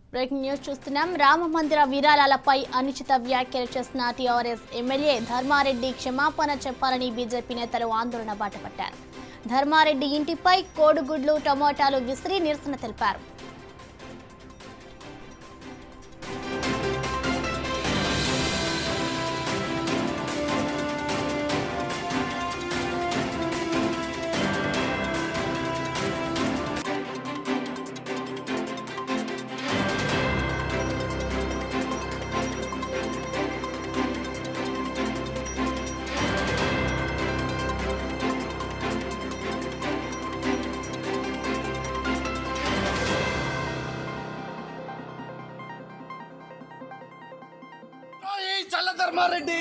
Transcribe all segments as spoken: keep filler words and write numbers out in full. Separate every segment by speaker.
Speaker 1: Breaking news చూస్తున్నాం. రామ మందిర విరాళాలపై అనుచిత వ్యాఖ్యలు చేసిన టీఆర్ఎస్ ఎమ్మెల్యే ధర్మారెడ్డి క్షమాపణ చెప్పాలని బీజేపీ నేతలు ఆందోళన బాటపట్టారు. ధర్మారెడ్డి ఇంటిపై కోడిగుడ్లు టమోటాలు విసిరి నిరసన తెలిపారు.
Speaker 2: చల్ల Dharmareddy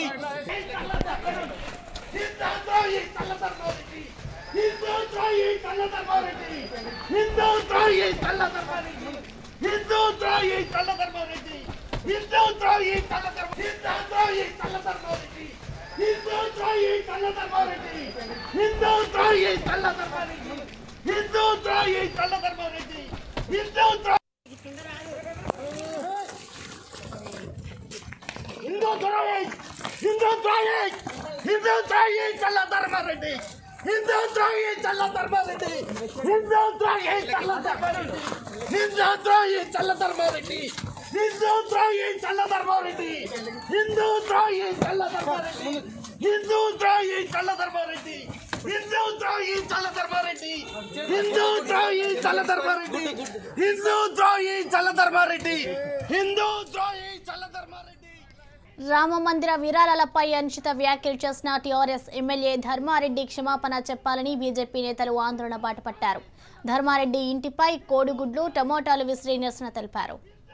Speaker 2: Hindu Trahi, Hindu Trahi, Hindu Trahi, Challa Dharmareddy, Hindu Trahi, Challa Dharmareddy, Hindu Trahi, Challa Dharmareddy, Hindu Trahi, Challa Dharmareddy, Hindu Trahi, Challa Dharmareddy, Hindu Trahi, Challa Dharmareddy, Hindu Trahi, Challa Dharmareddy, Hindu Trahi, Challa Dharmareddy, Hindu Trahi, Challa Dharmareddy, Hindu Trahi, Challa Dharmareddy, Hindu Trahi, Challa Dharmareddy.
Speaker 1: Rama మందిర విరాళాలపై అనుచిత వ్యాఖ్యలు చేసిన TRS MLA Dharmareddy క్షమాపణ చెప్పాలని BJP నేతలు ఆందోళన బాటపట్టారు. ధర్మారెడ్డి ఇంటిపై కోడిగుడ్లు టమోటాలు విసిరి నిరసన తెలిపారు.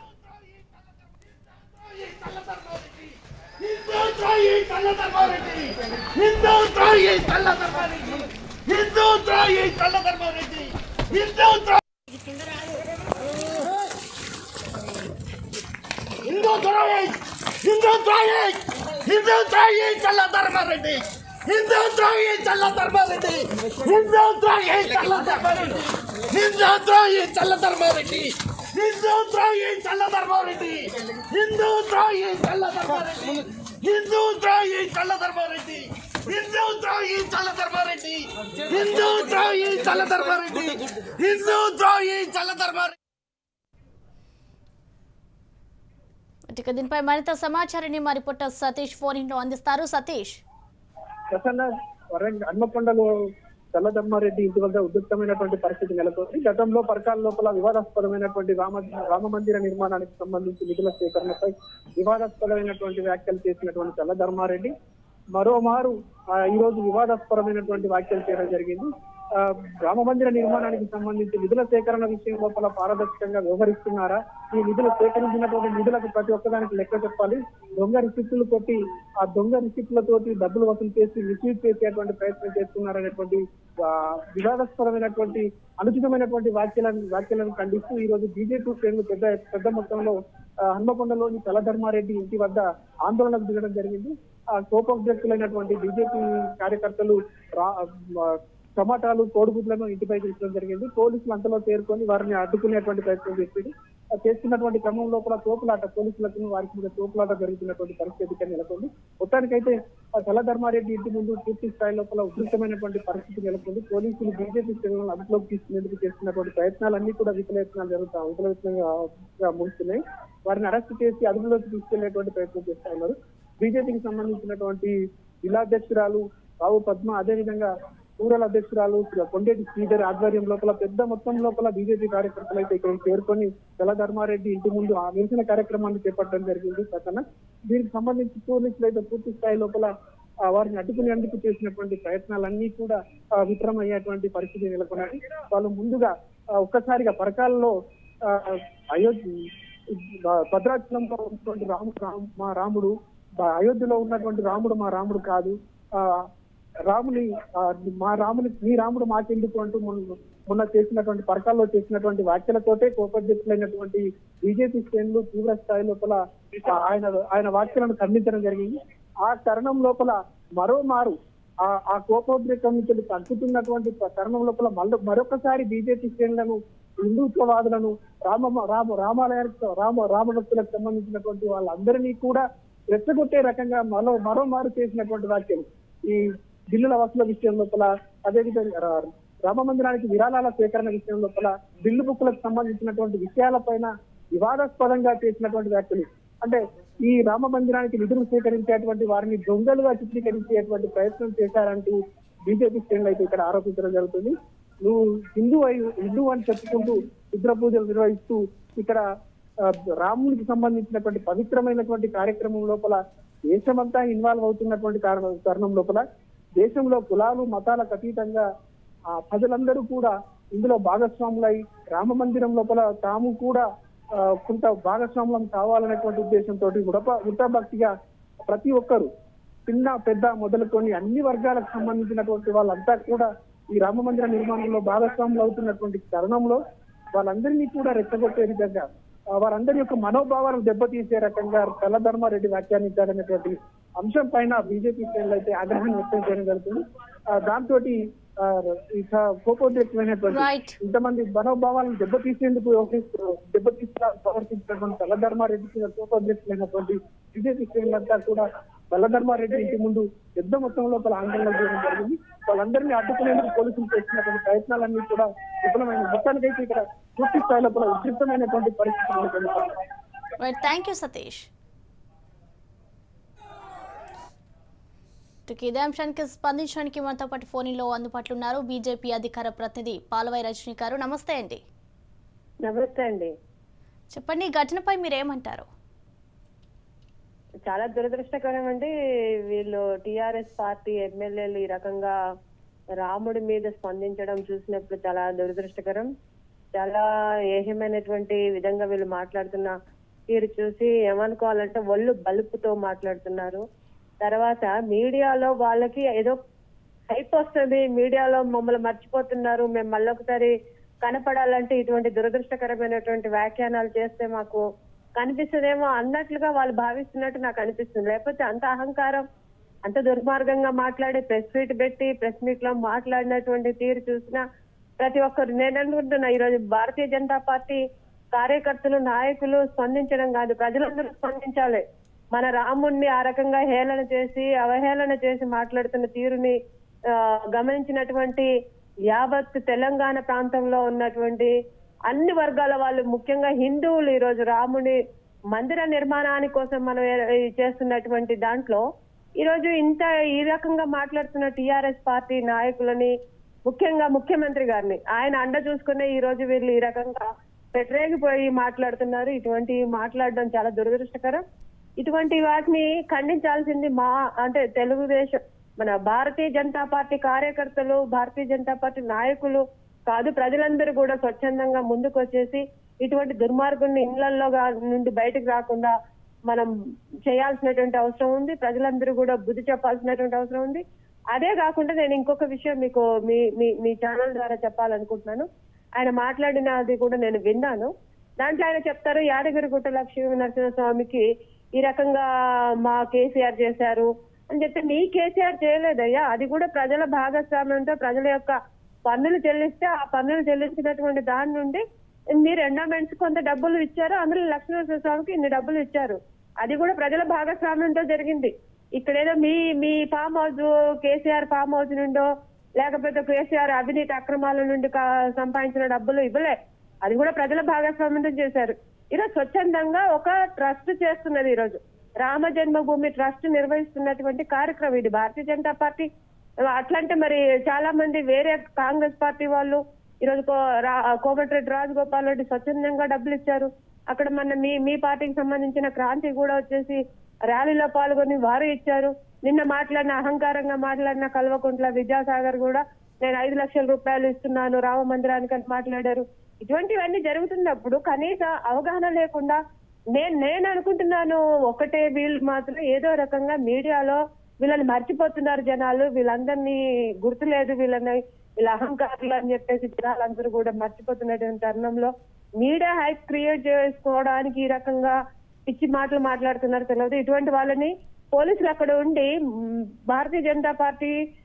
Speaker 2: Hindu Trahi, Hindu Trahi, Challa Dharmareddy, Hindu Trahi, Challa Dharmareddy, Hindu Trahi, Challa Dharmareddy, Hindu Trahi, Challa Dharmareddy, Hindu Trahi, Challa Dharmareddy, Hindu Trahi, Challa Dharmareddy, Hindu Trahi, Challa Dharmareddy, Hindu Trahi, Challa Dharmareddy, Hindu Trahi, Challa Dharmareddy, Hindu Trahi, Challa Dharmareddy.
Speaker 1: ఇక దీనిపై మరింత సమాచారాన్ని మా reporter Satish phone in లో అందిస్తారు. సతీష్,
Speaker 3: హన్మకొండలో చల్ల ధర్మారెడ్డి ఇంటి వద్ద ఉద్రిక్తమైనటువంటి పరిస్థితి నెలకొంది. గతంలో పరకాల లోపల వివాదాస్పదమైనటువంటి రామ రామ మందిర నిర్మాణానికి సంబంధించి నిధుల సేకరణపై వివాదాస్పదమైనటువంటి వ్యాఖ్యలు చేసినటువంటి చల్ల ధర్మారెడ్డి మరోమారు ఈ రోజు వివాదాస్పదమైనటువంటి వ్యాఖ్యలు చేయడం జరిగింది. రామ మందిర నిర్మాణానికి సంబంధించి నిధుల సేకరణ విషయం లోపల పారదర్శకంగా వ్యవహరిస్తున్నారా, ఈ నిధులు సేకరించినటువంటి నిధులకు ప్రతి ఒక్కదానికి లెక్క చెప్పాలి, దొంగ రిసిప్టులు కొట్టి ఆ దొంగ రిసిప్టులతోటి డబ్బులు వసూలు చేసి రిసీవ్ చేసేటువంటి ప్రయత్నం చేస్తున్నారనేటువంటి వివాదాస్పదమైనటువంటి అనుచితమైనటువంటి వ్యాఖ్యలను వ్యాఖ్యలను ఖండిస్తూ ఈ రోజు బీజేపీ శ్రేణులు పెద్ద పెద్ద మొత్తంలో హన్మకొండలోని చల్ల ధర్మారెడ్డి ఇంటి వద్ద ఆందోళనకు దిగడం జరిగింది. ఆ కోపోద్రక్తులైనటువంటి బీజేపీ కార్యకర్తలు టమాటాలు కోడిగుడ్లను ఇంటిపై తీర్చడం జరిగింది. పోలీసులు అంతలో చేరుకొని వారిని అడ్డుకునేటువంటి ప్రయత్నం చేసింది. చేస్తున్నటువంటి క్రమం లోపల తోపులాట పోలీసులకు వారికి మీద తోపులాట జరుగుతున్నటువంటి పరిస్థితి నెలకొంది. మొత్తానికైతే చల్ల ధర్మారెడ్డి ఇంటి ముందు పూర్తి స్థాయి లోపల ఉధృతమైనటువంటి పరిస్థితి నెలకొంది. పోలీసులు బీజేపీ శ్రేణులను అదుపులోకి తీసుకునేందుకు చేస్తున్నటువంటి ప్రయత్నాలన్నీ కూడా విఫలయత్నాలు జరుగుతా విఫలయత్నంగా ముగుస్తున్నాయి. వారిని అరెస్ట్ చేసి అదుపులోకి తీసుకెళ్లేటువంటి ప్రయత్నం చేస్తా ఉన్నారు. బీజేపీకి సంబంధించినటువంటి జిల్లాధ్యక్షురాలు రావు పద్మ, అదేవిధంగా రూరల్ అధ్యక్షురాలు కొండేటి శ్రీధర్ ఆధ్వర్యం లోపల పెద్ద మొత్తం లోపల బీజేపీ కార్యకర్తలు అయితే ఇక్కడ చేరుకొని చల్ల ధర్మారెడ్డి ఇంటి ముందు ఆ నిరసన కార్యక్రమాన్ని చేపట్టడం జరిగింది. పక్కన దీనికి సంబంధించి పోలీసులు అయితే పూర్తి స్థాయి లోపల వారిని అడ్డుకునేందుకు చేసినటువంటి ప్రయత్నాలన్నీ కూడా విఫలమయ్యేటువంటి పరిస్థితి నెలకొన్నది. వాళ్ళు ముందుగా ఒక్కసారిగా పరకాలలో అయోధ్య భద్రాచలంలో ఉన్నటువంటి రాముడు మా రాముడు, అయోధ్యలో ఉన్నటువంటి రాముడు మా రాముడు కాదు, ఆ రాముని మా రాముని మీ రాముడు మాకెందుకు అంటూ మొన్న చేసినటువంటి పరకాల్లో చేసినటువంటి వ్యాఖ్యలతోటే కోపోద్రిక్తులైనటువంటి బీజేపీ శ్రేణులు తీవ్ర స్థాయి లోపల ఆయన ఆయన వ్యాఖ్యలను ఖండించడం జరిగింది. ఆ తరుణం లోపల మరోమారు ఆ కోపోద్రేకం నుంచి తగ్గుతున్నటువంటి తరుణం లోపల మళ్ళీ మరొకసారి బీజేపీ శ్రేణులను హిందుత్వవాదులను రామ రామ రామాలయానికి రామ రామ భక్తులకు సంబంధించినటువంటి వాళ్ళందరినీ కూడా రెచ్చగొట్టే రకంగా మరో మరో మారు చేసినటువంటి వ్యాఖ్యలు ఈ బిల్లుల వసూల విషయం లోపల, అదేవిధంగా రామ మందిరానికి విరాళాల సేకరణ విషయం లోపల, బిల్లు బుక్కులకు సంబంధించినటువంటి విషయాలపైన వివాదాస్పదంగా చేసినటువంటి వ్యాఖ్యలు. అంటే ఈ రామ మందిరానికి నిధులు సేకరించేటువంటి వారిని దొంగలుగా చిత్రీకరించేటువంటి ప్రయత్నం చేశారంటూ బీజేపీ శ్రేణులు అయితే ఇక్కడ ఆరోపించడం జరుగుతుంది. నువ్వు హిందూ అయి హిందూ అని చెప్పుకుంటూ రుద్ర పూజలు నిర్వహిస్తూ ఇక్కడ రామునికి సంబంధించినటువంటి పవిత్రమైనటువంటి కార్యక్రమం లోపల దేశమంతా ఇన్వాల్వ్ అవుతున్నటువంటి కారణం తరుణం లోపల దేశంలో కులాలు మతాలకు అతీతంగా ఆ ప్రజలందరూ కూడా ఇందులో భాగస్వాములై రామ మందిరం లోపల తాము కూడా కొంత భాగస్వాములం కావాలనేటువంటి ఉద్దేశంతో ఉడప భక్తిగా ప్రతి ఒక్కరు చిన్న పెద్ద మొదలుకొని అన్ని వర్గాలకు సంబంధించినటువంటి వాళ్ళంతా కూడా ఈ రామ మందిర నిర్మాణంలో భాగస్వాములు అవుతున్నటువంటి తరుణంలో వాళ్ళందరినీ కూడా రెచ్చగొట్టే విధంగా వారందరి యొక్క మనోభావాలను దెబ్బతీసే రకంగా చల్లధర్మారెడ్డి వ్యాఖ్యానించాలనేటువంటి అంశం పైన బీజేపీ శ్రేణులు అయితే ఆగ్రహాన్ని వ్యక్తం చేయడం జరుగుతుంది. దాంతో కోపోద్రేకమైనటువంటి ఇంతమంది మనోభావాలను దెబ్బతీసేందుకు దెబ్బతీసా ప్రవర్తించినటువంటి చల్లధర్మారెడ్డికి కోపోద్రేకమైనటువంటి బీజేపీ శ్రేణులంతా కూడా చల్లధర్మారెడ్డి ఇంటి ముందు పెద్ద మొత్తం లోపల ఆందోళన చేయడం జరిగింది. వాళ్ళందరినీ అడ్డుకునేందుకు పోలీసులు చేసినటువంటి ప్రయత్నాలన్నీ కూడా విఫలమైన మొత్తానికైతే ఇక్కడ పూర్తి స్థాయిలో కూడా విస్తృతమైనటువంటి పరిస్థితులు.
Speaker 1: Thank you Satish. ఇదే అంశానికి స్పందించడానికి మనతో పాటు ఫోన్లో అందుబాటులో ఉన్నారు బీజేపీ అధికార ప్రతినిధి పాలవాయి రజనీ గారు. నమస్తే అండి.
Speaker 4: నమస్తే అండి.
Speaker 1: చెప్పండి, ఘటనపై మీరేమంటారు?
Speaker 4: చాలా దురదృష్టకరం అండి. వీళ్ళు టిఆర్ఎస్ పార్టీ ఎమ్మెల్యేలు ఈ రకంగా రాముడి మీద స్పందించడం చూసినప్పుడు చాలా దురదృష్టకరం. చాలా ఏహ్యమైనటువంటి విధంగా వీళ్ళు మాట్లాడుతున్న తీరు చూసి ఏమనుకోవాలంటే ఒళ్ళు బలుపుతో మాట్లాడుతున్నారు. తర్వాత మీడియాలో వాళ్ళకి ఏదో హైప్ వస్తుంది, మీడియాలో మమ్మల్ని మర్చిపోతున్నారు, మేము మళ్ళొకసారి కనపడాలంటే ఇటువంటి దురదృష్టకరమైనటువంటి వ్యాఖ్యానాలు చేస్తే మాకు కనిపిస్తుందేమో అన్నట్లుగా వాళ్ళు భావిస్తున్నట్టు నాకు అనిపిస్తుంది. లేకపోతే అంత అహంకారం, అంత దుర్మార్గంగా మాట్లాడి ప్రెస్ మీట్ పెట్టి ప్రెస్ మీట్ లో మాట్లాడినటువంటి తీరు చూసినా ప్రతి ఒక్కరు, నేను అనుకుంటున్నా ఈరోజు భారతీయ జనతా పార్టీ కార్యకర్తలు నాయకులు స్పందించడం కాదు, ప్రజలందరూ స్పందించాలి. మన రాముణ్ణి ఆ రకంగా హేళన చేసి అవహేళన చేసి మాట్లాడుతున్న తీరుని గమనించినటువంటి యావత్ తెలంగాణ ప్రాంతంలో ఉన్నటువంటి అన్ని వర్గాల వాళ్ళు, ముఖ్యంగా హిందువులు ఈరోజు రాముని మందిర నిర్మాణాని కోసం మనం చేస్తున్నటువంటి దాంట్లో ఈరోజు ఇంత ఈ రకంగా మాట్లాడుతున్న టిఆర్ఎస్ పార్టీ నాయకులని, ముఖ్యంగా ముఖ్యమంత్రి గారిని ఆయన అండ చూసుకునే ఈ రోజు వీళ్ళు ఈ రకంగా పెట్టరేగిపోయి మాట్లాడుతున్నారు. ఇటువంటి మాట్లాడడం చాలా దురదృష్టకరం. ఇటువంటి వాటిని ఖండించాల్సింది మా అంటే తెలుగుదేశం మన భారతీయ జనతా పార్టీ కార్యకర్తలు, భారతీయ జనతా పార్టీ నాయకులు కాదు, ప్రజలందరూ కూడా స్వచ్ఛందంగా ముందుకు వచ్చేసి ఇటువంటి దుర్మార్గుల్ని ఇళ్లలో నుండి బయటకు రాకుండా మనం చేయాల్సినటువంటి అవసరం ఉంది. ప్రజలందరూ కూడా బుద్ధి చెప్పాల్సినటువంటి అవసరం ఉంది. అదే కాకుండా నేను ఇంకొక విషయం మీకు మీ మీ ఛానల్ ద్వారా చెప్పాలనుకుంటున్నాను. ఆయన మాట్లాడినది కూడా నేను విన్నాను. దాంట్లో ఆయన చెప్తారు, యాదగిరిగుట్ట లక్ష్మీ నరసింహస్వామికి ఈ రకంగా మా కేసీఆర్ చేశారు అని చెప్తే, మీ కేసీఆర్ చేయలేదయ్యా, అది కూడా ప్రజల భాగస్వామ్యంతో ప్రజల యొక్క పన్నులు చెల్లిస్తే ఆ పన్నులు చెల్లించినటువంటి దాని నుండి మీరు ఎండోమెంట్స్ కొంత డబ్బులు ఇచ్చారు, అందులో లక్ష్మీనరసింహ స్వామికి ఇన్ని డబ్బులు ఇచ్చారు, అది కూడా ప్రజల భాగస్వామ్యంతో జరిగింది. ఇక్కడేదో మీ మీ farm house KCR farm house నుండో లేకపోతే కేసీఆర్ అవినీతి అక్రమాల నుండి సంపాదించిన డబ్బులు ఇవ్వలే, అది కూడా ప్రజల భాగస్వామ్యంతో చేశారు. ఈరోజు స్వచ్ఛందంగా ఒక ట్రస్ట్ చేస్తున్నది. ఈరోజు రామ జన్మభూమి ట్రస్ట్ నిర్వహిస్తున్నటువంటి కార్యక్రమం ఇది భారతీయ జనతా పార్టీ. అట్లంటే మరి చాలా మంది వేరే కాంగ్రెస్ పార్టీ వాళ్ళు ఈరోజు కోమటిరెడ్డి రాజగోపాల్ రెడ్డి స్వచ్ఛందంగా డబ్బులు ఇచ్చారు. అక్కడ మన మీ మీ పార్టీకి సంబంధించిన క్రాంతి కూడా వచ్చేసి ర్యాలీలో పాల్గొని వారు ఇచ్చారు. నిన్న మాట్లాడిన అహంకారంగా మాట్లాడిన కల్వకుంట్ల విద్యాసాగర్ కూడా నేను ఐదు లక్షల రూపాయలు ఇస్తున్నాను రామ మందిరానికి అని మాట్లాడారు. ఇటువంటివన్నీ జరుగుతున్నప్పుడు కనీస అవగాహన లేకుండా నేను నేను అనుకుంటున్నాను ఒకటే, వీళ్ళు మాత్రం ఏదో రకంగా మీడియాలో వీళ్ళని మర్చిపోతున్నారు జనాలు, వీళ్ళందరినీ గుర్తులేదు, వీళ్ళని వీళ్ళ అహంకారులు అని చెప్పేసి జనాలందరూ కూడా మర్చిపోతున్నటువంటి తరుణంలో మీడియా హైప్ క్రియేట్ చేసుకోవడానికి ఈ రకంగా పిచ్చి మాటలు మాట్లాడుతున్నారు తెలియదు. ఇటువంటి వాళ్ళని పోలీసులు అక్కడ ఉండి భారతీయ జనతా పార్టీ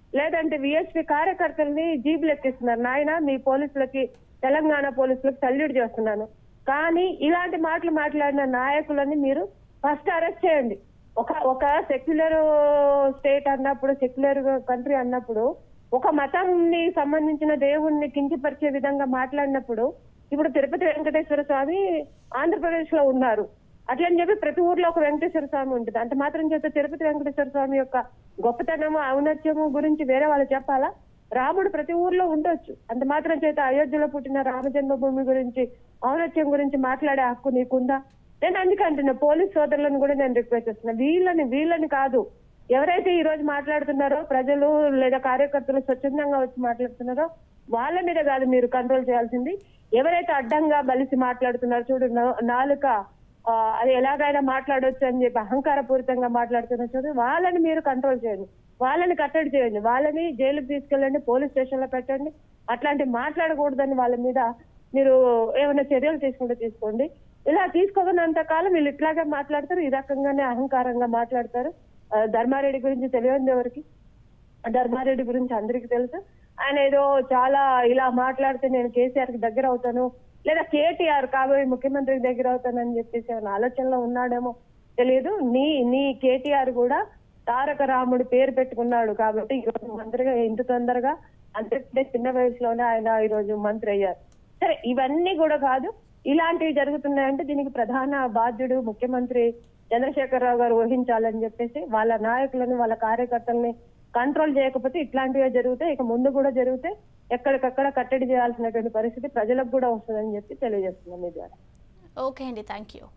Speaker 4: లేదంటే విఎస్పీ కార్యకర్తల్ని జీబులు ఎక్కిస్తున్నారు. నాయన మీ పోలీసులకి, తెలంగాణ పోలీసులకు సల్యూట్ చేస్తున్నాను, కానీ ఇలాంటి మాటలు మాట్లాడిన నాయకులని మీరు ఫస్ట్ అరెస్ట్ చేయండి. ఒక ఒక సెక్యులర్ స్టేట్ అన్నప్పుడు, సెక్యులర్ కంట్రీ అన్నప్పుడు, ఒక మతాన్ని సంబంధించిన దేవుణ్ణి కించపరిచే విధంగా మాట్లాడినప్పుడు, ఇప్పుడు తిరుపతి వెంకటేశ్వర స్వామి ఆంధ్రప్రదేశ్ లో ఉన్నారు, అట్లని చెప్పి ప్రతి ఊర్లో ఒక వెంకటేశ్వర స్వామి ఉంటుంది. అంత మాత్రం చేత తిరుపతి వెంకటేశ్వర స్వామి యొక్క గొప్పతనము, ఔన్నత్యము గురించి వేరే వాళ్ళు చెప్పాలా? రాముడు ప్రతి ఊర్లో ఉండొచ్చు, అంత మాత్రం చేత అయోధ్యలో పుట్టిన రామ జన్మభూమి గురించి, ఔన్నత్యం గురించి మాట్లాడే హక్కు నీకుందా? నేను అందుకంటున్నా, పోలీస్ సోదరులను కూడా నేను రిక్వెస్ట్ చేస్తున్నా, వీళ్ళని వీళ్ళని కాదు, ఎవరైతే ఈ రోజు మాట్లాడుతున్నారో ప్రజలు లేదా కార్యకర్తలు స్వచ్ఛందంగా వచ్చి మాట్లాడుతున్నారో వాళ్ళ మీద కాదు మీరు కంట్రోల్ చేయాల్సింది. ఎవరైతే అడ్డంగా బలిసి మాట్లాడుతున్నారో, చూడు నాలుక అది ఎలాగైనా మాట్లాడొచ్చు అని చెప్పి అహంకారపూరితంగా మాట్లాడుతున్నారు చూడు, వాళ్ళని మీరు కంట్రోల్ చేయండి, వాళ్ళని కట్టడి చేయండి, వాళ్ళని జైలుకి తీసుకెళ్ళండి, పోలీస్ స్టేషన్ లో పెట్టండి. అట్లాంటి మాట్లాడకూడదని వాళ్ళ మీద మీరు ఏమైనా చర్యలు తీసుకుంటే తీసుకోండి. ఇలా తీసుకోకున్నంత కాలం వీళ్ళు ఇట్లాగే మాట్లాడతారు, ఈ రకంగానే అహంకారంగా మాట్లాడతారు. ధర్మారెడ్డి గురించి తెలియదు ఎవరికి, ధర్మారెడ్డి గురించి అందరికి తెలుసు. ఆయన ఏదో చాలా ఇలా మాట్లాడితే నేను కేసీఆర్ కి దగ్గర అవుతాను, లేదా కేటీఆర్ కాబోయే ముఖ్యమంత్రికి దగ్గర అవుతానని చెప్పేసి ఏమైనా ఆలోచనలో ఉన్నాడేమో తెలియదు. నీ నీ కేటీఆర్ కూడా తారక రాముడు పేరు పెట్టుకున్నాడు కాబట్టి ఈరోజు మంత్రిగా ఇంత తొందరగా, అంతే చిన్న వయసులోనే ఆయన ఈరోజు మంత్రి అయ్యారు. సరే, ఇవన్నీ కూడా కాదు, ఇలాంటివి జరుగుతున్నాయంటే దీనికి ప్రధాన బాధ్యుడు ముఖ్యమంత్రి చంద్రశేఖరరావు గారు వహించాలని చెప్పేసి వాళ్ళ నాయకులను, వాళ్ళ కార్యకర్తల్ని కంట్రోల్ చేయకపోతే ఇట్లాంటివే జరుగుతాయి. ఇక ముందు కూడా జరిగితే ఎక్కడికక్కడ కట్టడి చేయాల్సినటువంటి పరిస్థితి ప్రజలకు కూడా వస్తుందని చెప్పి తెలియజేస్తున్నాం మీ ద్వారా.
Speaker 1: ఓకే అండి, థ్యాంక్ యూ.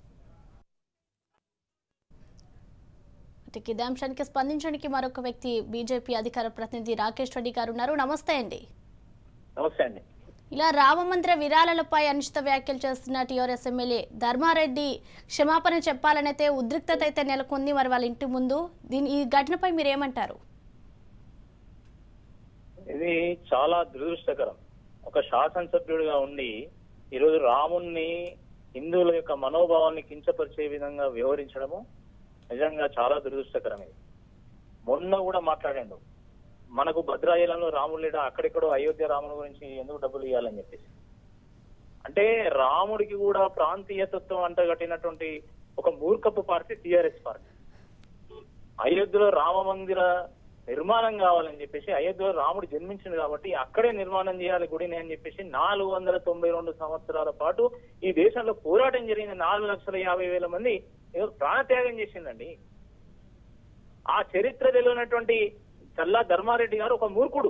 Speaker 1: ఇదే అంశానికి స్పందించడానికి మరొక వ్యక్తి బీజేపీ అధికార ప్రతినిధి రాకేష్ రెడ్డి గారు ఉన్నారు. నమస్తే అండి.
Speaker 5: నమస్తే అండి.
Speaker 1: ఇలా రామ మందిర విరాళాలపై అనుచిత వ్యాఖ్యలు చేస్తున్న టీఆర్ఎస్ ఎమ్మెల్యే ధర్మారెడ్డి క్షమాపణ చెప్పాలనైతే ఉద్రిక్తత అయితే నెలకొంది మరి వాళ్ళ ఇంటి ముందు. దీని ఈ ఘటనపై మీరు ఏమంటారు?
Speaker 5: ఇది చాలా దురదృష్టకరం. ఒక శాసనసభ్యుడిగా ఉండి ఈరోజు రాముణ్ణి, హిందువుల యొక్క మనోభావాన్ని కించపరిచే విధంగా వ్యవహరించడము నిజంగా చాలా దురదృష్టకరం. ఇది మొన్న కూడా మాట్లాడాడు, మనకు భద్రాచలంలో రాముడు లేడా, అక్కడెక్కడో అయోధ్య రాముని గురించి ఎందుకు డబ్బులు ఇవ్వాలని చెప్పేసి. అంటే రాముడికి కూడా ప్రాంతీయతత్వం అంటగట్టినటువంటి ఒక మూర్ఖపు పార్టీ టిఆర్ఎస్ పార్టీ. అయోధ్యలో రామ మందిర నిర్మాణం కావాలని చెప్పేసి, అయోధ్యలో రాముడు జన్మించింది కాబట్టి అక్కడే నిర్మాణం చేయాలి గుడిని అని చెప్పేసి నాలుగు వందల తొంభై రెండు సంవత్సరాల పాటు ఈ దేశంలో పోరాటం జరిగిన నాలుగు లక్షల యాభై వేల మంది ప్రాణత్యాగం చేసిందండి. ఆ చరిత్ర తెలియనటువంటి చల్లా ధర్మారెడ్డి గారు ఒక మూర్ఖుడు.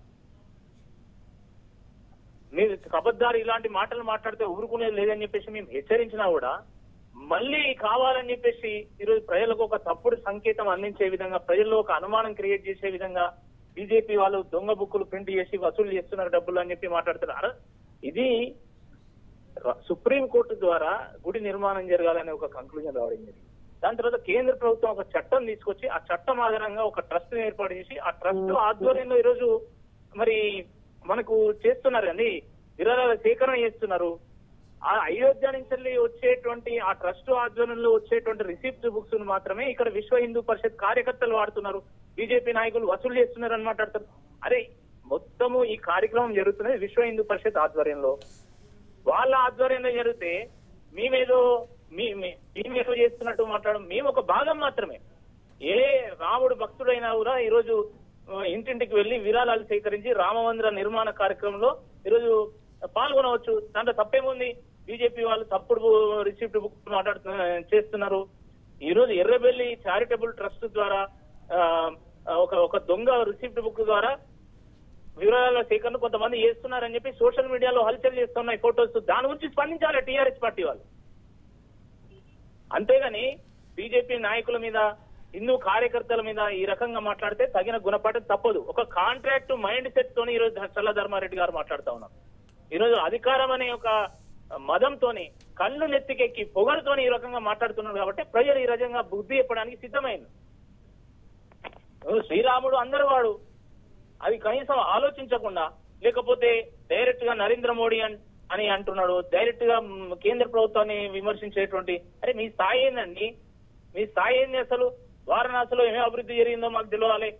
Speaker 5: మీరు కబద్దారు ఇలాంటి మాటలు మాట్లాడితే ఊరుకునేది లేదని చెప్పేసి మేము హెచ్చరించినా కూడా మళ్ళీ కావాలని చెప్పేసి ఈరోజు ప్రజలకు ఒక తప్పుడు సంకేతం అందించే విధంగా, ప్రజల్లో ఒక అనుమానం క్రియేట్ చేసే విధంగా బీజేపీ వాళ్ళు దొంగ బుక్కులు ప్రింట్ చేసి వసూలు చేస్తున్నారు డబ్బులు అని చెప్పి మాట్లాడుతున్నారు. ఇది సుప్రీంకోర్టు ద్వారా గుడి నిర్మాణం జరగాలనే ఒక కంక్లూజన్ రావడం జరిగింది. దాని తర్వాత కేంద్ర ప్రభుత్వం ఒక చట్టం తీసుకొచ్చి ఆ చట్టం ఆధారంగా ఒక ట్రస్ట్ ఏర్పాటు చేసి ఆ ట్రస్ట్ ఆధ్వర్యంలో ఈరోజు మరి మనకు చేస్తున్నారు అండి, విరాళాల సేకరణ చేస్తున్నారు. ఆ అయోధ్య నుంచి వచ్చేటువంటి ఆ ట్రస్ట్ ఆధ్వర్యంలో వచ్చేటువంటి రిసిప్ట్ బుక్స్ మాత్రమే ఇక్కడ విశ్వ హిందూ పరిషత్ కార్యకర్తలు వాడుతున్నారు, బీజేపీ నాయకులు వసూలు చేస్తున్నారు అని మాట్లాడతారు. అరే, మొత్తము ఈ కార్యక్రమం జరుగుతున్నది విశ్వ హిందూ పరిషత్ ఆధ్వర్యంలో, వాళ్ళ ఆధ్వర్యంలో జరిగితే మేమేదో మేమేదో చేస్తున్నట్టు మాట్లాడడం మేము ఒక భాగం మాత్రమే. ఏ రాముడు భక్తుడైనా కూడా ఈరోజు ఇంటింటికి వెళ్లి విరాళాలు సేకరించి రామ మందిర నిర్మాణ కార్యక్రమంలో ఈరోజు పాల్గొనవచ్చు. దాంట్లో తప్పేముంది? బీజేపీ వాళ్ళు తప్పుడు రిసిప్ట్ బుక్ మాట్లాడుతు చేస్తున్నారు. ఈ రోజు ఎర్రబెల్లి చారిటబుల్ ట్రస్ట్ ద్వారా ఒక ఒక దొంగ రిసిప్ట్ బుక్ ద్వారా వివరాల సేకరణ కొంతమంది చేస్తున్నారని చెప్పి సోషల్ మీడియాలో హల్చల్ చేస్తున్నాయి ఫోటోస్. దాని గురించి స్పందించాలి టీఆర్ఎస్ పార్టీ వాళ్ళు. అంతేగాని బీజేపీ నాయకుల మీద, హిందూ కార్యకర్తల మీద ఈ రకంగా మాట్లాడితే తగిన గుణపాఠం తప్పదు. ఒక కాంట్రాక్ట్ మైండ్ సెట్ తోని ఈరోజు చల్లా ధర్మారెడ్డి గారు మాట్లాడుతా ఉన్నారు. ఈరోజు అధికారం అనే ఒక మదంతోని, కళ్ళు నెత్తికెక్కి పొగరుతోని ఈ రకంగా మాట్లాడుతున్నారు కాబట్టి ప్రజలు ఈ రకంగా బుద్ధి చెప్పడానికి సిద్ధమైంది. శ్రీరాముడు అందరు వాడు, అది కనీసం ఆలోచించకుండా, లేకపోతే డైరెక్ట్ గా నరేంద్ర మోడీ అని అంటున్నాడు, డైరెక్ట్ గా కేంద్ర ప్రభుత్వాన్ని విమర్శించేటువంటి, అరే మీ స్థాయి ఏందండి? మీ స్థాయి ఏంది? అసలు వారణాసిలో ఏమేమి అభివృద్ధి జరిగిందో మాకు తెలియాలి.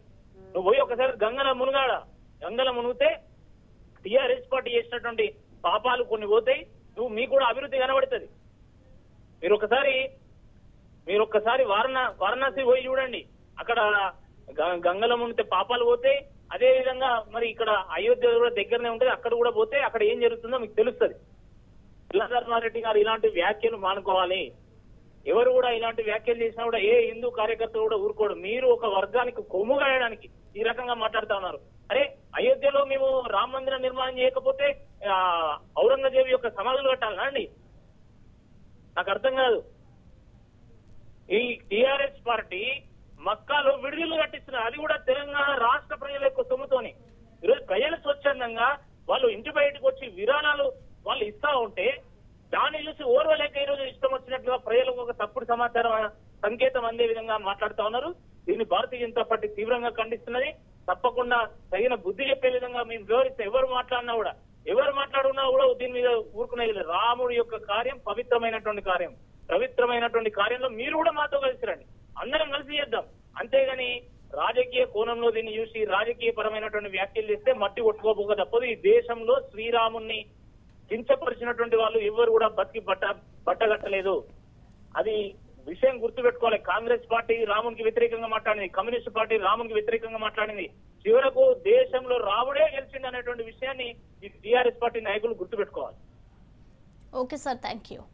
Speaker 5: నువ్వు పోయి ఒకసారి గంగల మునుగాడ గంగల మునిగితే టీఆర్ఎస్ పార్టీ చేసినటువంటి పాపాలు కొన్ని పోతాయి, నువ్వు మీకు కూడా అభివృద్ధి కనబడుతుంది. మీరు ఒకసారి మీరు ఒక్కసారి వారణ వారణాసి పోయి చూడండి, అక్కడ గంగల మునిగితే పాపాలు పోతాయి. అదే విధంగా మరి ఇక్కడ అయోధ్య కూడా దగ్గరనే ఉంటుంది, అక్కడ కూడా పోతే అక్కడ ఏం జరుగుతుందో మీకు తెలుస్తుంది. ధర్మారెడ్డి గారు ఇలాంటి వ్యాఖ్యలు మానుకోవాలి. ఎవరు కూడా ఇలాంటి వ్యాఖ్యలు చేసినా కూడా ఏ హిందూ కార్యకర్త కూడా ఊరుకోడు. మీరు ఒక వర్గానికి కొమ్ము గాయడానికి ఈ రకంగా మాట్లాడుతా ఉన్నారు. అరే అయోధ్యలో మేము రామ మందిర నిర్మాణం చేయకపోతే ఆ ఔరంగజేబు యొక్క సమాధులు కట్టాలనా అండి? నాకు అర్థం కాదు. ఈ టిఆర్ఎస్ పార్టీ మక్కాలో విడుదల కట్టిస్తున్నారు, అది కూడా తెలంగాణ రాష్ట్ర ప్రజల యొక్క సొమ్ముతోని. ఈరోజు ప్రజలు స్వచ్ఛందంగా వాళ్ళు ఇంటి బయటకు వచ్చి విరాళాలు వాళ్ళు ఇస్తా ఉంటే దాన్ని చూసి ఓర్వలేక ఈరోజు ఇష్టం వచ్చినట్లుగా ప్రజలకు ఒక తప్పుడు సమాచారం సంకేతం అందే విధంగా మాట్లాడుతా ఉన్నారు. దీన్ని భారతీయ జనతా పార్టీ తీవ్రంగా ఖండిస్తున్నది. తప్పకుండా తగిన బుద్ధి చెప్పే విధంగా మేము వివరిస్తే ఎవరు మాట్లాడినా కూడా ఎవరు మాట్లాడున్నా కూడా దీని మీద ఊరుకునేది. రాముడి యొక్క కార్యం పవిత్రమైనటువంటి కార్యం, పవిత్రమైనటువంటి కార్యంలో మీరు కూడా మాతో కలిసి రండి, అందరం కలిసి చేద్దాం. అంతేగాని రాజకీయ కోణంలో దీన్ని చూసి రాజకీయ పరమైనటువంటి వ్యాఖ్యలు చేస్తే మట్టి కొట్టుకోబోక తప్పదు. ఈ దేశంలో శ్రీరాముణ్ణి కించపరిచినటువంటి వాళ్ళు ఎవరు కూడా బతికి బట్ట బట్టగట్టలేదు. అది విషయం గుర్తుపెట్టుకోవాలి. కాంగ్రెస్ పార్టీ రామునికి వ్యతిరేకంగా మాట్లాడింది, కమ్యూనిస్ట్ పార్టీ రామునికి వ్యతిరేకంగా మాట్లాడింది. చివరకు దేశంలో రాముడే గెలిచింది అనేటువంటి విషయాన్ని ఈ టీఆర్ఎస్ పార్టీ నాయకులు గుర్తుపెట్టుకోవాలి.
Speaker 1: Okay sir, thank you.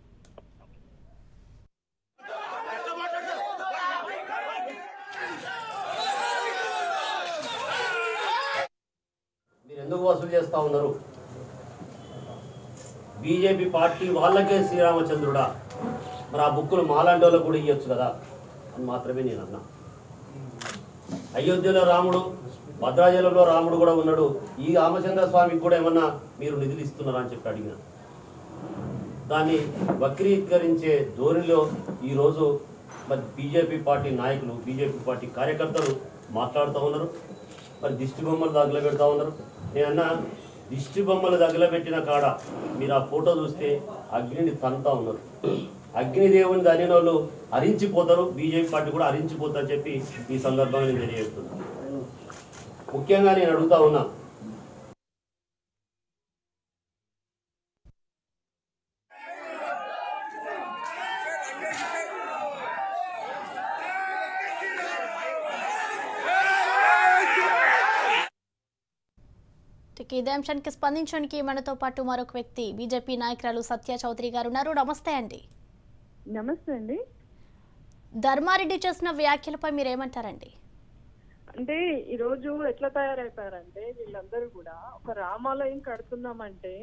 Speaker 6: మీరు ఎందుకు వసూలు చేస్తా ఉన్నారు? బీజేపీ పార్టీ వాళ్ళకే శ్రీరామచంద్రుడా, మరి ఆ బుక్కులు మాలాంటి వాళ్ళకు కూడా ఇవ్వచ్చు కదా అని మాత్రమే నేను అన్నా. అయోధ్యలో రాముడు, భద్రాచలంలో రాముడు కూడా ఉన్నాడు. ఈ రామచంద్ర స్వామికి కూడా ఏమన్నా మీరు నిధులు ఇస్తున్నారా అని చెప్పి అడిగిన. దాన్ని వక్రీకరించే ధోరణిలో ఈరోజు మరి బీజేపీ పార్టీ నాయకులు, బీజేపీ పార్టీ కార్యకర్తలు మాట్లాడుతూ ఉన్నారు. మరి దిష్టి బొమ్మలు తగలబెడతా ఉన్నారు. నేనన్నా దిష్టి బొమ్మలు తగలబెట్టిన కాడ మీరు ఆ ఫోటో చూస్తే అగ్నిని తంతా ఉన్నారు. అగ్నిదేవుని దాని వాళ్ళు హరించిపోతారు, బీజేపీ పార్టీ కూడా హరించిపోతారని చెప్పి ఈ సందర్భంగా నేను తెలియజేస్తున్నాను. ముఖ్యంగా నేను అడుగుతా ఉన్నా,
Speaker 1: ఇదే అంశానికి స్పందించడానికి మనతో పాటు మరొక వ్యక్తి బీజేపీ నాయకురాలు సత్య చౌదరి గారు ఉన్నారు. నమస్తే అండి.
Speaker 7: నమస్తే అండి.
Speaker 1: ధర్మారెడ్డి చేసిన వ్యాఖ్యలపై మీరు ఏమంటారండి?
Speaker 7: అంటే ఈరోజు ఎట్లా తయారైపోయారంటే వీళ్ళందరూ కూడా ఒక రామాలయం కడుతున్నామంటే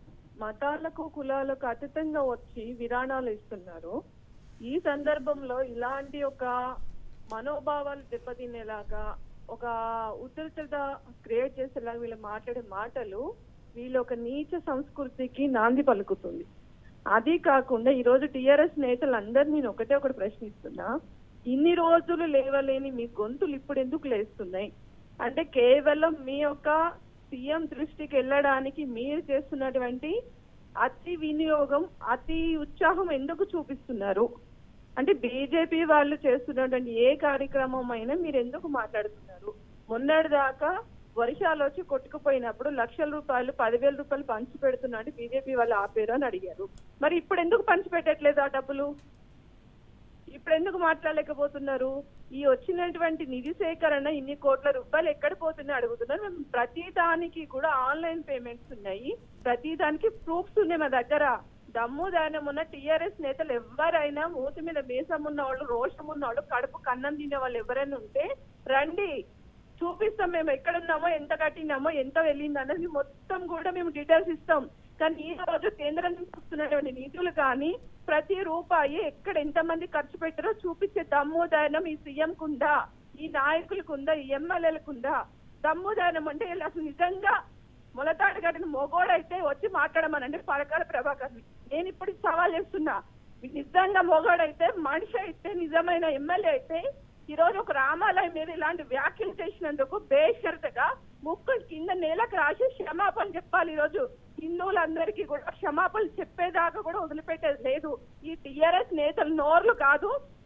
Speaker 7: మతాలకు కులాలకు అతీతంగా వచ్చి విరాణాలు ఇస్తున్నారు. ఈ సందర్భంలో ఇలాంటి ఒక మనోభావాలు దెబ్బతినేలాగా ఒక ఉద్రిక్తత క్రియేట్ చేసేలాగా వీళ్ళు మాట్లాడే మాటలు వీళ్ళు ఒక నీచ సంస్కృతికి నాంది పలుకుతుంది. అది కాకుండా ఈ రోజు టిఆర్ఎస్ నేతలందరినీ నేను ఒకటే ఒకటి ప్రశ్నిస్తున్నా, ఇన్ని రోజులు లేవలేని మీ గొంతులు ఇప్పుడు ఎందుకు లేస్తున్నాయి? అంటే కేవలం మీ యొక్క సీఎం దృష్టికి వెళ్ళడానికి మీరు చేస్తున్నటువంటి అతి వినియోగం, అతి ఉత్సాహం ఎందుకు చూపిస్తున్నారు? అంటే బీజేపీ వాళ్ళు చేస్తున్నటువంటి ఏ కార్యక్రమం అయినా మీరు ఎందుకు మాట్లాడుతున్నారు? మొన్నటి దాకా వర్షాలు వచ్చి కొట్టుకుపోయినప్పుడు లక్షల రూపాయలు పదివేల రూపాయలు పంచి పెడుతున్నట్టు బీజేపీ వాళ్ళు ఆపేరు అని అడిగారు. మరి ఇప్పుడు ఎందుకు పంచి పెట్టట్లేదు ఆ డబ్బులు? ఇప్పుడు ఎందుకు మాట్లాడలేకపోతున్నారు? ఈ వచ్చినటువంటి నిధి సేకరణ ఇన్ని కోట్ల రూపాయలు ఎక్కడ పోతున్నాయి అడుగుతున్నారు. మేము ప్రతి దానికి కూడా ఆన్లైన్ పేమెంట్స్ ఉన్నాయి, ప్రతి దానికి ప్రూఫ్స్ ఉన్నాయి మా దగ్గర. దమ్ము దానం ఉన్న టీఆర్ఎస్ నేతలు ఎవరైనా, మూతి మీద మీసం ఉన్న వాళ్ళు, రోషం ఉన్న వాళ్ళు, కడుపు కన్నం తినే వాళ్ళు ఎవరైనా ఉంటే రండి, చూపిస్తాం మేము ఎక్కడున్నామో, ఎంత కట్టినామో, ఎంత వెళ్ళింది అన్నది మొత్తం కూడా మేము డీటెయిల్స్ ఇస్తాం. కానీ ఈ రోజు కేంద్రం నుంచి వస్తున్నటువంటి నిధులు కానీ ప్రతి రూపాయి ఎక్కడ ఎంతమంది ఖర్చు పెట్టారో చూపించే దమ్ముదానం ఈ సీఎం కుందా, ఈ నాయకులకుందా, ఈ ఎమ్మెల్యేలకుందా? దమ్ముదానం అంటే అసలు నిజంగా మొలతాడు గడిన మొగోడైతే వచ్చి మాట్లాడమనండి పరకాల ప్రభాకర్. నేను ఇప్పుడు సవాల్ చేస్తున్నా, నిజంగా మొగోడైతే, మనిషి అయితే, నిజమైన ఎమ్మెల్యే అయితే ఈ రోజు ఒక రామాలయం మీద ఇలాంటి వ్యాఖ్యలు చేసినందుకు బేషరతుగా ముక్కు కింద నేలకు రాసి క్షమాపణ చెప్పాలి. ఈ రోజు హిందువులందరికీ కూడా క్షమాపణలు చెప్పేదాకా కూడా వదిలిపెట్టేది లేదు. ఈ టిఆర్ఎస్ నేతలు నోర్లు కాదు,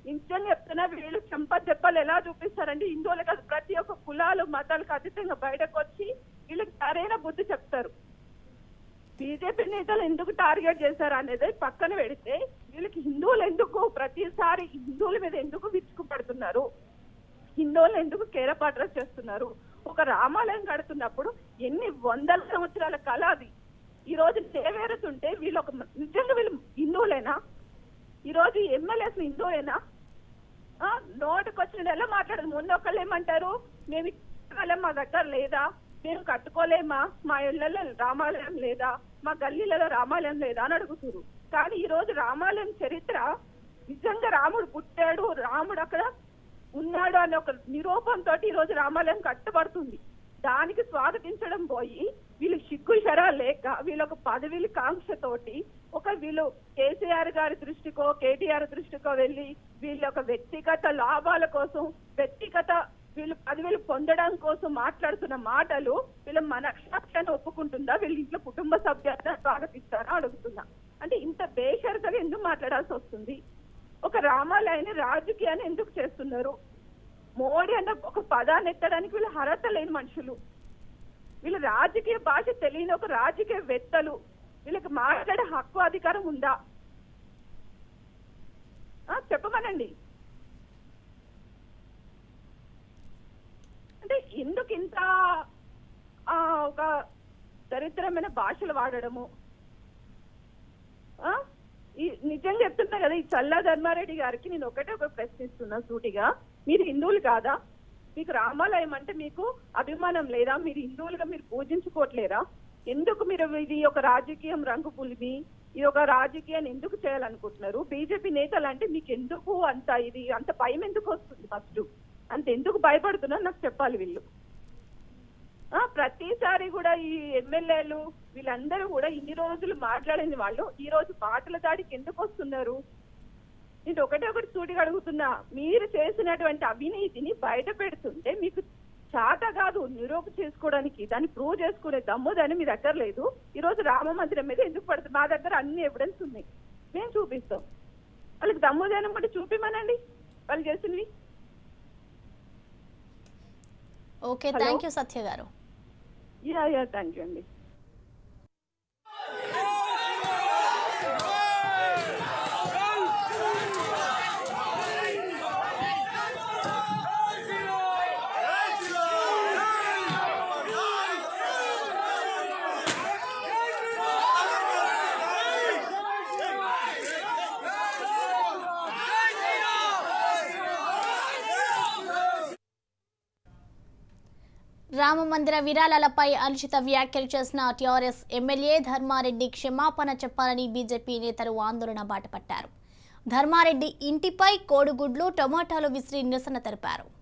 Speaker 7: నిజంగా చెప్తున్నా, వీళ్ళు చెంప దెబ్బలు ఎలా చూపిస్తారంటే హిందువులు కాదు ప్రతి ఒక్క కులాలు మతాలకు అతీతంగా బయటకు వచ్చి వీళ్ళకి సరైన బుద్ధి చెప్తారు. బీజేపీ నేతలు ఎందుకు టార్గెట్ చేశారు అనేది పక్కన పెడితే వీళ్ళకి హిందువులు ఎందుకు ప్రతిసారి హిందువుల మీద ఎందుకు విరుచుకుపడుతున్నారు, హిందువులు ఎందుకు కేరపాట్ర చేస్తున్నారు? ఒక రామాలయం కడుతున్నప్పుడు ఎన్ని వందల సంవత్సరాల కళ అది. ఈ రోజు నెరవేరుతుంటే వీళ్ళు ఒక నిజంగా వీళ్ళు హిందువులేనా? ఈ రోజు ఎమ్మెల్యేస్ హిందువులేనా? నోటికి వచ్చిన ఎలా మాట్లాడదు. ముందు ఒకళ్ళు ఏమంటారు, మేము ఇక్కడ మా దగ్గర లేదా, మేము కట్టుకోలేమా, మా ఇళ్లలో రామాలయం లేదా, మా గల్లీలలో రామాలయం లేదా అని అడుగుతున్నారు. కానీ ఈ రోజు రామాలయం చరిత్ర నిజంగా రాముడు పుట్టాడు, రాముడు అక్కడ ఉన్నాడు అనే ఒక నిరూపంతో ఈ రోజు రామాలయం కట్టబడుతుంది. దానికి స్వాగతించడం పోయి వీళ్ళు సిగ్గు శరా లేక వీళ్ళ ఒక పదవిల కాంక్షతోటి ఒక వీళ్ళు కేసీఆర్ గారి దృష్టికో కేటీఆర్ దృష్టికో వెళ్ళి వీళ్ళ ఒక వ్యక్తిగత లాభాల కోసం వ్యక్తిగత వీళ్ళు పదవులు పొందడం కోసం మాట్లాడుతున్న మాటలు వీళ్ళ మనక్షాన్ని ఒప్పుకుంటుందా? వీళ్ళ ఇంట్లో కుటుంబ సభ్యులను స్వాగతిస్తారా అడుగుతున్నా. అంటే ఇంత బేషరతగా ఎందుకు మాట్లాడాల్సి వస్తుంది? ఒక రామాలయాన్ని రాజకీయాన్ని ఎందుకు చేస్తున్నారు? మోడీ అన్న ఒక పదాన్ని ఎత్తడానికి వీళ్ళు అర్హత లేని మనుషులు, వీళ్ళు రాజకీయ భాష తెలియని ఒక రాజకీయ వేత్తలు. వీళ్ళకి మాట్లాడే హక్కు అధికారం ఉందా? చెప్పమనండి. అంటే ఎందుకు ఇంత ఒక దరిద్రమైన భాషలు వాడడము? ఈ నిజంగా చెప్తున్నా కదా, ఈ చల్లా ధర్మారెడ్డి గారికి నేను ఒకటే ఒక ప్రశ్నిస్తున్నా సూటిగా, మీరు హిందువులు కాదా? మీకు రామాలయం అంటే మీకు అభిమానం లేదా? మీరు హిందువులుగా మీరు పూజించుకోవట్లేరా? ఎందుకు మీరు ఇది ఒక రాజకీయం రంగు పులిమి, ఇది ఒక రాజకీయాన్ని ఎందుకు చేయాలనుకుంటున్నారు? బీజేపీ నేతలు అంటే మీకు ఎందుకు అంత ఇది అంత భయం ఎందుకు వస్తుంది? ఫస్ట్ అంత ఎందుకు భయపడుతున్నారు నాకు చెప్పాలి. వీళ్ళు ప్రతిసారి కూడా ఈ ఎమ్మెల్యేలు వీళ్ళందరూ కూడా ఇన్ని రోజులు మాట్లాడిన వాళ్ళు ఈ రోజు మాటల దాడికి ఎందుకు వస్తున్నారు? నేను ఒకటే ఒకటి సూటిగా అడుగుతున్నా, మీరు చేసినటువంటి అవినీతిని బయట పెడుతుంటే మీకు చాట కాదు నిరూపణ చేసుకోవడానికి, దాన్ని ప్రూవ్ చేసుకునే దమ్ము దాన్ని మీ దగ్గర లేదు. ఈ రోజు రామ మందిరం మీద ఎందుకు పడుతుంది? మా దగ్గర అన్ని ఎవిడెన్స్ ఉన్నాయి, మేము చూపిస్తాం. వాళ్ళకి దమ్ముదనం కూడా చూపిమనండి వాళ్ళు చేసినవి.
Speaker 1: ఓకే, థ్యాంక్ యూ సత్య గారు.
Speaker 7: యా యా థ్యాంక్ యూ అండి.
Speaker 1: రామ మందిర విరాళాలపై అనుచిత వ్యాఖ్యలు చేసిన టీఆర్ఎస్ ఎమ్మెల్యే ధర్మారెడ్డి క్షమాపణ చెప్పాలని బీజేపీ నేతలు ఆందోళన బాటపట్టారు. ధర్మారెడ్డి ఇంటిపై కోడిగుడ్లు టమాటాలు విసిరి నిరసన తెలిపారు.